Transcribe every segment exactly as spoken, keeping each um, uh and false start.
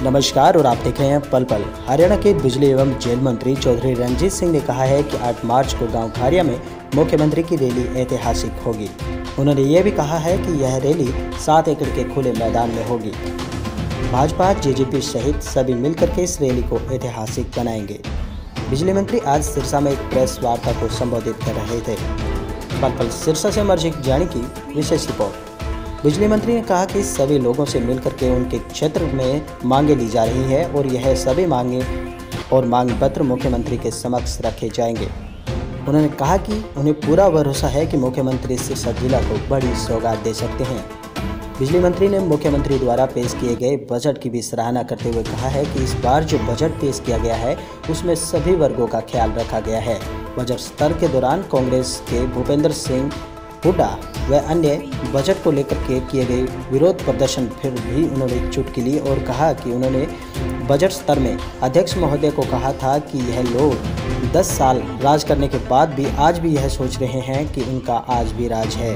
नमस्कार और आप देख रहे हैं पल पल। हरियाणा के बिजली एवं जेल मंत्री चौधरी रणजीत सिंह ने कहा है कि आठ मार्च को गांव खारिया में मुख्यमंत्री की रैली ऐतिहासिक होगी। उन्होंने ये भी कहा है कि यह रैली सात एकड़ के खुले मैदान में होगी। भाजपा, जेजेपी सहित सभी मिलकर के इस रैली को ऐतिहासिक बनाएंगे। बिजली मंत्री आज सिरसा में एक प्रेस वार्ता को संबोधित कर रहे थे। पल पल सिरसा से अमरजीत जानी की विशेष रिपोर्ट। बिजली मंत्री ने कहा कि सभी लोगों से मिलकर के उनके क्षेत्र में मांगे ली जा रही है और यह सभी मांगे और मांग पत्र मुख्यमंत्री के समक्ष रखे जाएंगे। उन्होंने कहा कि उन्हें पूरा भरोसा है कि मुख्यमंत्री सिरसा जिला को बड़ी सौगात दे सकते हैं। बिजली मंत्री ने मुख्यमंत्री द्वारा पेश किए गए बजट की भी सराहना करते हुए कहा है कि इस बार जो बजट पेश किया गया है उसमें सभी वर्गों का ख्याल रखा गया है। बजट सत्र के दौरान कांग्रेस के भूपेंद्र सिंह हुड्डा व अन्य बजट को लेकर के किए गए विरोध प्रदर्शन फिर भी उन्होंने चुटकी ली और कहा कि उन्होंने बजट स्तर में अध्यक्ष महोदय को कहा था कि यह लोग दस साल राज करने के बाद भी आज भी यह सोच रहे हैं कि उनका आज भी राज है।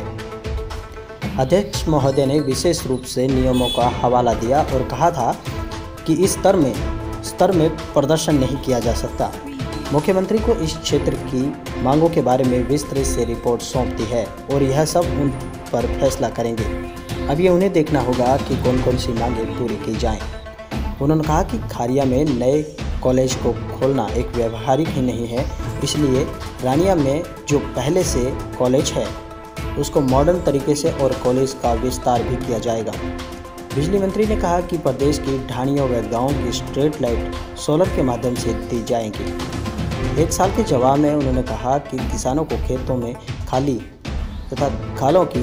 अध्यक्ष महोदय ने विशेष रूप से नियमों का हवाला दिया और कहा था कि इस स्तर में स्तर में प्रदर्शन नहीं किया जा सकता। मुख्यमंत्री को इस क्षेत्र की मांगों के बारे में विस्तृत से रिपोर्ट सौंप दी है और यह सब उन पर फैसला करेंगे। अब ये उन्हें देखना होगा कि कौन कौन सी मांगें पूरी की जाएं। उन्होंने कहा कि खारिया में नए कॉलेज को खोलना एक व्यवहारिक ही नहीं है, इसलिए रानिया में जो पहले से कॉलेज है उसको मॉडर्न तरीके से और कॉलेज का विस्तार भी किया जाएगा। बिजली मंत्री ने कहा कि प्रदेश की ढाणियों व गाँव की स्ट्रीट लाइट सोलर के माध्यम से दी जाएंगी। एक साल के जवाब में उन्होंने कहा कि किसानों को खेतों में खाली तथा खालों की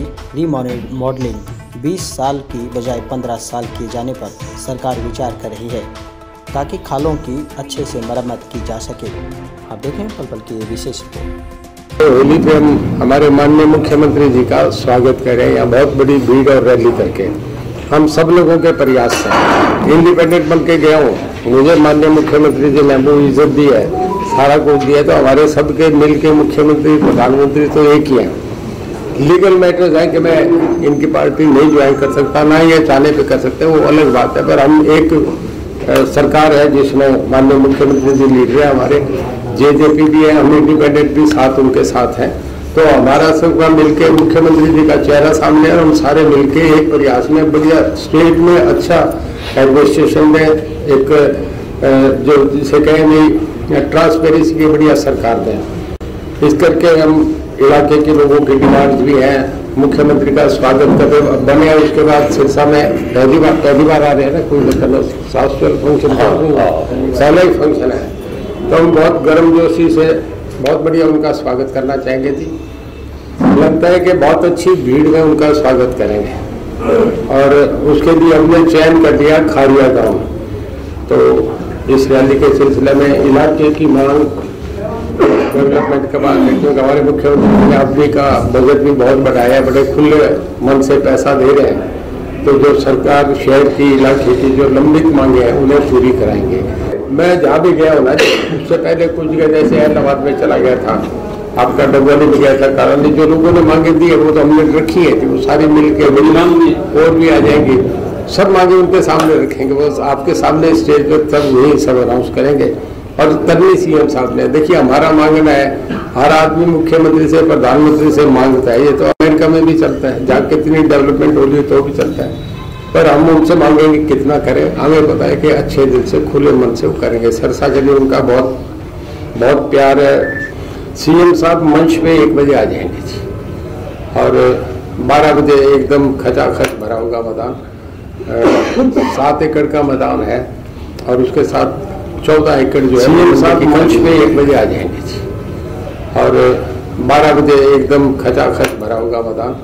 रीमॉडलिंग बीस साल की बजाय पंद्रह साल किए जाने पर सरकार विचार कर रही है ताकि खालों की अच्छे से मरम्मत की जा सके। आप देखें पल पल की विशेष रिपोर्ट। होली पे हम हमारे माननीय मुख्यमंत्री जी का स्वागत करें। यहाँ बहुत बड़ी भीड़ और रैली करके हम सब लोगों के प्रयास से इंडिपेंडेंट बन के गया हूँ। मुझे माननीय मुख्यमंत्री जी ने वो इज्जत दी है, सारा कुछ दिया, तो हमारे सबके मिल के मुख्यमंत्री प्रधानमंत्री तो एक ही है। लीगल मैटर्स है कि मैं इनकी पार्टी नहीं ज्वाइन कर सकता, ना ये चाहने पे कर सकते, वो अलग बात है। पर हम एक आ, सरकार है जिसमें माननीय मुख्यमंत्री जी लीडर है, हमारे जेजेपी भी है, हम इंडिपेंडेंट भी साथ उनके साथ हैं। तो हमारा सबका मिलके मुख्यमंत्री जी का चेहरा सामने है और हम सारे मिलके एक प्रयास में बढ़िया स्टेट में अच्छा एडमिनिस्ट्रेशन में एक जो जिसे कहें नहीं ट्रांसपेरेंसी की बढ़िया सरकार दें। इस करके हम इलाके के लोगों की डिमांड्स भी हैं, मुख्यमंत्री का स्वागत करते बने। उसके बाद सिरसा में पहली बार पहली बार आ रहे हैं ना, कोई मतलब साल फंक्शन पहला ही फंक्शन है, तो हम बहुत गर्मजोशी से बहुत बढ़िया उनका स्वागत करना चाहेंगे जी। लगता है कि बहुत अच्छी भीड़ में उनका स्वागत करेंगे और उसके लिए हमने चयन कर दिया खारिया गाँव। तो इस रैली के सिलसिले में इलाके की मांग डेवलपमेंट के बाद क्योंकि हमारे मुख्यमंत्री ने अभी का बजट भी बहुत बढ़ाया है, बड़े खुले मन से पैसा दे रहे हैं, तो जो सरकार शहर की इलाके की जो लंबित मांगे हैं उन्हें पूरी कराएंगे। मैं जहाँ भी गया हूँ ना, उससे पहले कुछ जगह जैसे हैदराबाद में चला गया था, आपका डबवाली में गया था, कारण जो लोगों ने मांगे दी है वो तो हमने रखी है कि वो सारी मिल के और भी आ जाएंगी, सब मांगे उनके सामने रखेंगे, वो आपके सामने स्टेज पर तब यही सब अनाउंस करेंगे और करनी सीएम साहब ने। देखिए हमारा मांगना है, हर आदमी मुख्यमंत्री से प्रधानमंत्री से मांगता है, ये तो अमेरिका में भी चलता है, जहाँ कितनी डेवलपमेंट हो रही है तो भी चलता है, पर हम उनसे मांगेंगे कितना करें, हमें पता है कि अच्छे दिल से खुले मन से वो करेंगे। सरसा के लिए उनका बहुत बहुत प्यार है। सीएम साहब मंच पे एक बजे आ जाएंगे जी और बारह बजे एकदम खचाखच भरा होगा मैदान, सात एकड़ का मैदान है और उसके साथ चौदह एकड़ जो है सीएम साहब मंच पे एक बजे आ जाएंगे जी और बारह बजे एकदम खचाखच भरा होगा मैदान,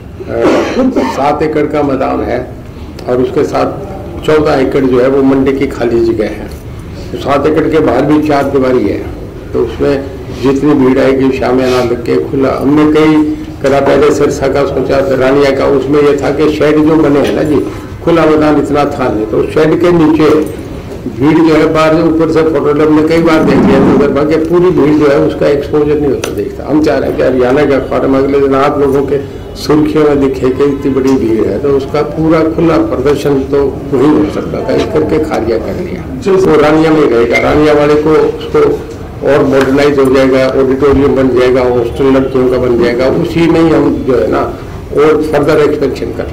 सात एकड़ का मैदान है और उसके साथ चौदह एकड़ जो है वो मंडी की खाली जगह है। तो सात एकड़ के बाहर भी चार दीवारी है, तो उसमें जितनी भीड़ आएगी शामिल ना लग के खुला। हमने कई करा पहले सिरसा का सोचा था, रानिया का, उसमें यह था कि शेड जो बने हैं ना जी, खुला मैदान इतना था नहीं, तो शेड के नीचे भीड़ जो है बाहर से ऊपर से फोटो हमने कई बार देख लिया, तो उधर बाकी पूरी भीड़ जो है उसका एक्सपोजर नहीं होता देखता। हम चाह रहे हैं कि हरियाणा का अखबार में अगले दिन आप लोगों के सुर्खियों में दिखे कि इतनी बड़ी भीड़ है, तो उसका पूरा खुला प्रदर्शन तो वही हो सकता था, इस करके खारिया कर लिया। वो रानिया में रहेगा, रानिया वाले को उसको और मॉडर्नाइज हो जाएगा, ऑडिटोरियम बन जाएगा, हॉस्टल लड़कियों का बन जाएगा, उसी में ही हम जो है ना और फर्दर एक्सपेंशन कर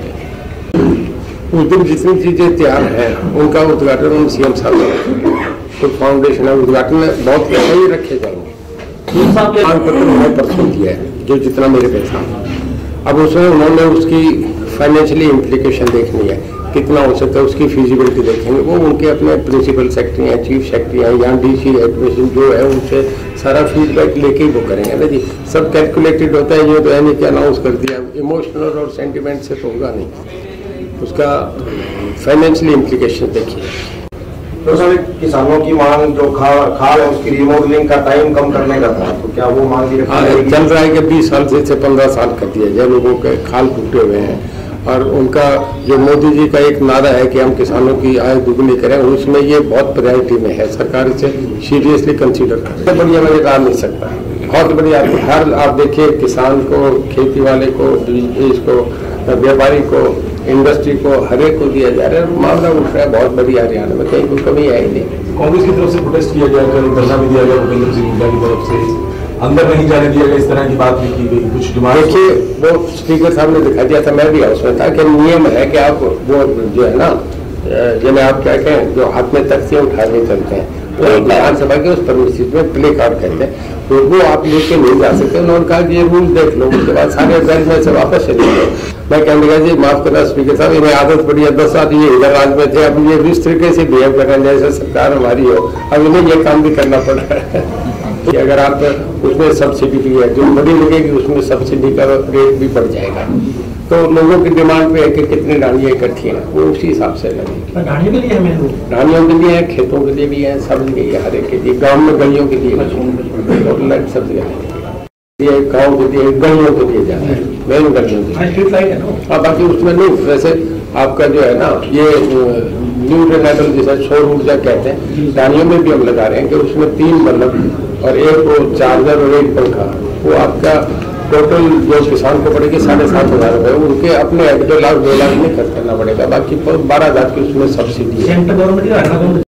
लेंगे। उस दिन जितनी चीजें तैयार हैं उनका उद्घाटन हम सीएम साहब करेंगे। तो फाउंडेशन है, उद्घाटन में बहुत पैसे ही रखे जाएंगे। मांग पत्र मैंने परसों दिया है जो जितना मेरे पे था। अब उसमें उन्होंने उसकी फाइनेंशियली इम्प्लीकेशन देखनी है, कितना हो सकता है उसकी फिजिबिलिटी देखेंगे। वो उनके अपने प्रिंसिपल सेक्रेटरी हैं, चीफ सेक्रेटरी हैं या डीसी एडमिशन जो है उनसे सारा फीडबैक लेके ही वो करेंगे ना जी। सब कैलकुलेटेड होता है, ये तो है नहीं कि अनाउंस कर दिया। इमोशनल और सेंटिमेंट से तो होगा नहीं, उसका फाइनेंशियली इम्प्लीकेशन देखिए। तो सर किसानों की मांग जो खाल खाल है उसकी रिमॉडलिंग का टाइम कम करने का था, तो क्या वो मांग चल रहा है कि बीस साल से पंद्रह साल कर दिया जाए, लोगों के खाल टूटे हुए हैं। और उनका जो मोदी जी का एक नारा है कि हम किसानों की आय दुगनी करें, उसमें ये बहुत प्रायोरिटी में है। सरकार इसे सीरियसली कंसीडर करे। बढ़िया वजह आ नहीं सकता, बहुत बढ़िया। हर आप देखिए किसान को, खेती वाले को, इसको व्यापारी को, इंडस्ट्री को, हर एक को दिया जा रहा है। मामला उठ रहा है बहुत बड़ी हरियाणा में, कहीं कोई कमी है ही नहीं। कांग्रेस की तरफ से प्रोटेस्ट किया गया, कल धरना भी दिया गया भूपेंद्र सिंह हुड्डा की तरफ से, अंदर नहीं जाने दिया गया, इस तरह की बात भी की गई। कुछ डिमांड देखिए वो स्पीकर साहब ने दिखा दिया था, मैं भी उसमें था कि नियम है कि आप वो जो है ना जिन्हें आप क्या कहें जो हाथ में तख्तियां उठा के चलते हैं, विधानसभा के उस परमिशन में प्ले कार्ड कहते हैं, तो वो आप लेके नहीं जा सकते। उन्होंने कहा कि ये रूल देख लो, उसके बाद सारे बेंच में से वापस चले गए। मैं कहने लगा जी माफ करना स्पीकर साहब, इन्हें आदत पड़ी है, दस साल ये इधर राज में थे, अब ये इस तरीके से बिहेव कर रहे हैं जैसे सरकार हमारी हो, अब इन्हें ये काम भी करना पड़ रहा है कि अगर आप उसमें सब्सिडी भी है, जो बड़ी लगेगी उसमें सब्सिडी का रेट भी बढ़ जाएगा। तो लोगों की डिमांड पे है कि कितनी डालियाँ इकट्ठी हैं, वो उसी हिसाब से लगेगी। ढानियों के लिए है, ढानियों के लिए है, खेतों के लिए भी है, सब लिए हर एक के लिए, गाँव में गलियों के लिए, सब जगह गाँव के लिए, गलियों के लिए जाना है, मेन गलियों के लिए। हाँ बाकी उसमें नहीं, वैसे आपका जो है ना ये न्यू रिन्यूएबल जैसा सौर ऊर्जा कहते हैं, डालियों में भी हम लगा रहे हैं कि उसमें तीन बल्ब और एक वो चार्जर और एक पंखा, वो आपका टोटल जो किसान को पड़ेगी साढ़े सात हजार रुपये, उनके अपने एक दो लाख दो लाख में खर्च करना पड़ेगा, बाकी बारह हजार की उसमें सब्सिडी है।